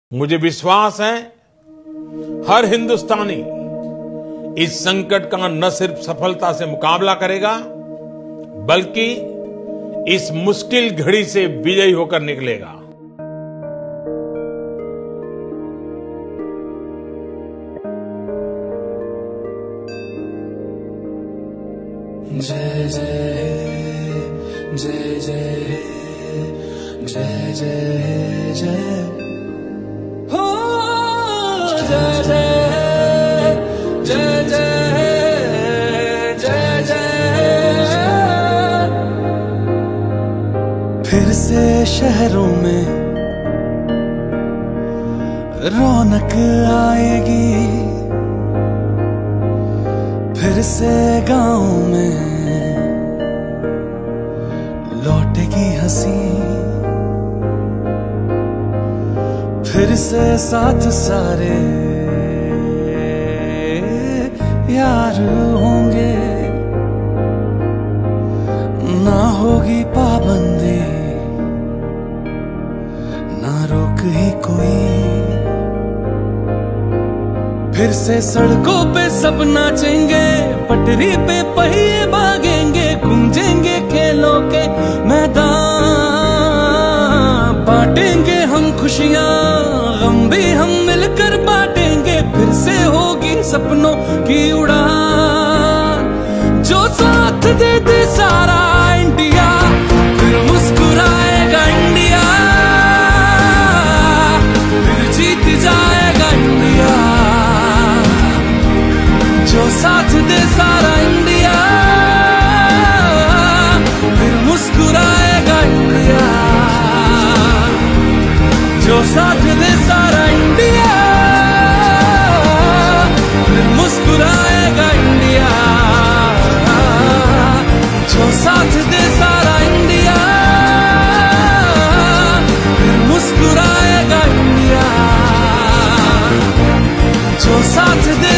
मुझे विश्वास है हर हिंदुस्तानी इस संकट का न सिर्फ सफलता से मुकाबला करेगा बल्कि इस मुश्किल घड़ी से विजयी होकर निकलेगा। जय जय जय जय जय जय जय हो जय जय जय जय जय जय। फिर से शहरों में रौनक आएगी, फिर से गाँव में लौटेगी हंसी, फिर से साथ सारे यार होंगे, ना होगी पाबंदी ना रोक ही कोई, फिर से सड़कों पे सब नाचेंगे, पटरी पे पहिए भागेंगे, गूंजेंगे खेलों के मैदान, बांटेंगे हम खुशियां गम भी हम मिलकर बांटेंगे, फिर से होगी सपनों की उड़ान। जो साथ दे दे सारा इंडिया, फिर मुस्कुराएगा इंडिया, फिर जीत जाएगा इंडिया। जो साथ दे सारा इंडिया, फिर मुस्कुराएगा इंडिया। जो साथ दे सारा इंडिया, फिर मुस्कुराएगा इंडिया। जो साथ दे सारा इंडिया, फिर मुस्कुराएगा इंडिया। जो साथ दे